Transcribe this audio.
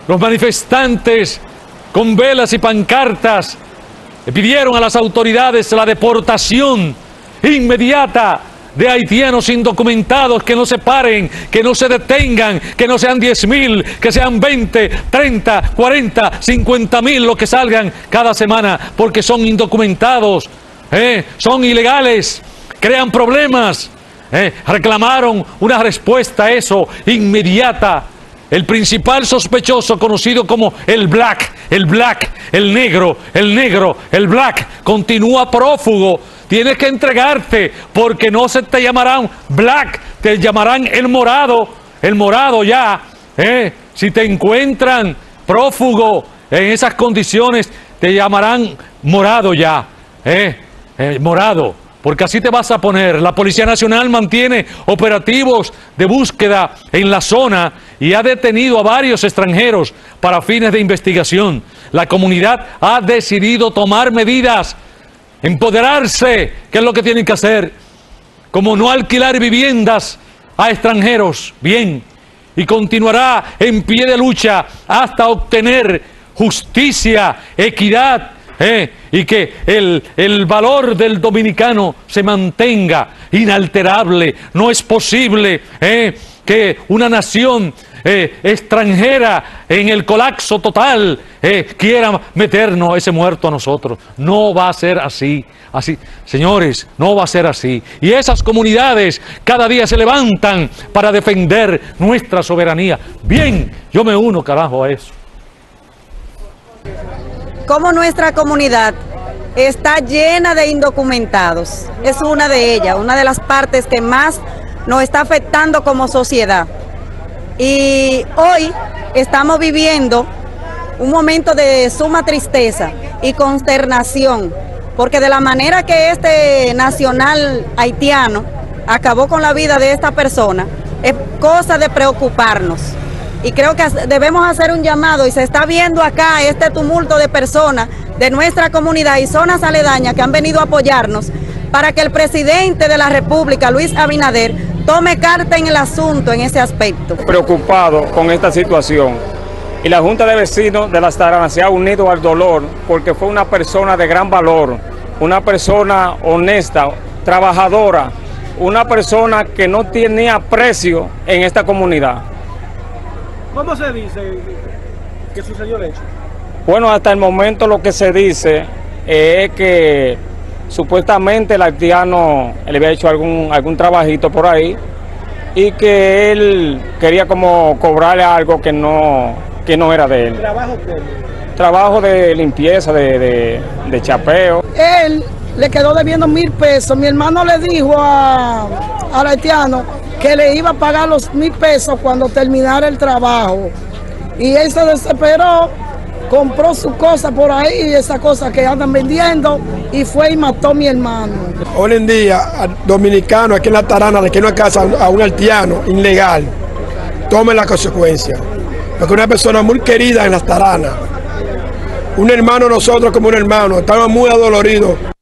Los manifestantes con velas y pancartas le pidieron a las autoridades la deportación inmediata de haitianos indocumentados, que no se paren, que no se detengan, que no sean 10.000, que sean 20, 30, 40, 50.000 los que salgan cada semana, porque son indocumentados, son ilegales, crean problemas. Reclamaron una respuesta a eso inmediata. El principal sospechoso, conocido como el Black, el negro, el Black, continúa prófugo. Tienes que entregarte, porque no se te llamarán Black, te llamarán el morado ya. Si te encuentran prófugo en esas condiciones, te llamarán morado ya. Morado, porque así te vas a poner. La Policía Nacional mantiene operativos de búsqueda en la zona y ha detenido a varios extranjeros para fines de investigación. La comunidad ha decidido tomar medidas, empoderarse, que es lo que tienen que hacer, como no alquilar viviendas a extranjeros, bien, y continuará en pie de lucha hasta obtener justicia, equidad, y que el valor del dominicano se mantenga inalterable. No es posible que una nación extranjera en el colapso total quiera meternos ese muerto a nosotros. No va a ser así. Señores, no va a ser así. Y esas comunidades cada día se levantan para defender nuestra soberanía. Bien, yo me uno, carajo, a eso. Como nuestra comunidad está llena de indocumentados, es una de ellas, una de las partes que más nos está afectando como sociedad. Y hoy estamos viviendo un momento de suma tristeza y consternación, porque de la manera que este nacional haitiano acabó con la vida de esta persona, es cosa de preocuparnos. Y creo que debemos hacer un llamado, y se está viendo acá este tumulto de personas de nuestra comunidad y zonas aledañas que han venido a apoyarnos, para que el presidente de la República, Luis Abinader, tome carta en el asunto en ese aspecto. Preocupado con esta situación, y la Junta de Vecinos de Las Taranas se ha unido al dolor, porque fue una persona de gran valor, una persona honesta, trabajadora, una persona que no tenía precio en esta comunidad. ¿Cómo se dice que sucedió el hecho? Bueno, hasta el momento lo que se dice es que supuestamente el haitiano le había hecho algún trabajito por ahí, y que él quería como cobrarle algo que no era de él. ¿Trabajo qué? Trabajo de limpieza, de chapeo. Él le quedó debiendo 1.000 pesos. Mi hermano le dijo al haitiano que le iba a pagar los 1.000 pesos cuando terminara el trabajo. Y él se desesperó, compró su cosa por ahí, esa cosa que andan vendiendo, y fue y mató a mi hermano. Hoy en día, dominicano aquí en La Tarana, de que no casa a un haitiano ilegal, tome la consecuencia. Porque una persona muy querida en Las Taranas, un hermano nosotros como un hermano, estamos muy adoloridos.